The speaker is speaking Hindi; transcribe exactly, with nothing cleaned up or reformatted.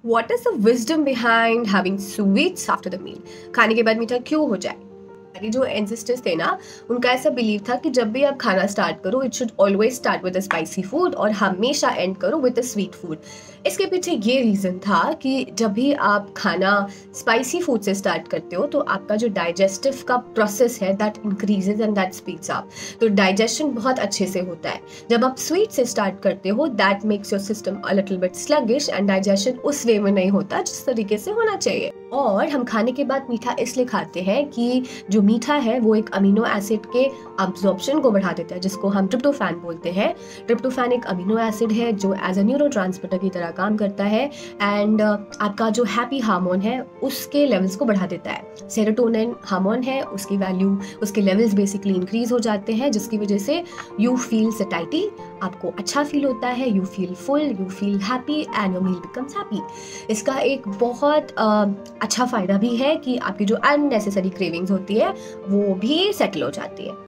What is the wisdom behind having sweets after the meal? खाने के बाद मीठा क्यों हो जाए? हमारे जो एंसेस्टर्स थे ना, उनका ऐसा बिलीव था कि जब भी आप खाना स्टार्ट करो, it should always start with a spicy food और हमेशा एंड करो विद अ स्वीट फूड। इसके पीछे ये रीज़न था कि जब भी आप खाना स्पाइसी फूड से स्टार्ट करते हो तो आपका जो डाइजेस्टिव का प्रोसेस है that increases and that speeds up, तो डाइजेशन बहुत अच्छे से होता है। जब आप स्वीट से स्टार्ट करते हो that makes your system a little bit sluggish and digestion उस वे में नहीं होता जिस तरीके से होना चाहिए। और हम खाने के बाद मीठा इसलिए खाते हैं कि जो मीठा है वो एक अमीनो एसिड के अब्जॉर्प्शन को बढ़ा देता है, जिसको हम ट्रिप्टोफैन बोलते हैं। ट्रिप्टोफैन एक अमीनो एसिड है जो एज अ न्यूरोट्रांसमीटर की तरह काम करता है एंड uh, आपका जो हैप्पी हार्मोन है उसके लेवल्स को बढ़ा देता है। सेरोटोनिन हार्मोन है, उसकी वैल्यू, उसके लेवल्स बेसिकली इंक्रीज हो जाते हैं, जिसकी वजह से यू फील सटाइटी, आपको अच्छा फील होता है, you feel full, you feel happy and your meal becomes happy. इसका एक बहुत uh, अच्छा फ़ायदा भी है कि आपकी जो अननेसेसरी क्रेविंग्स होती है वो भी सेटल हो जाती है।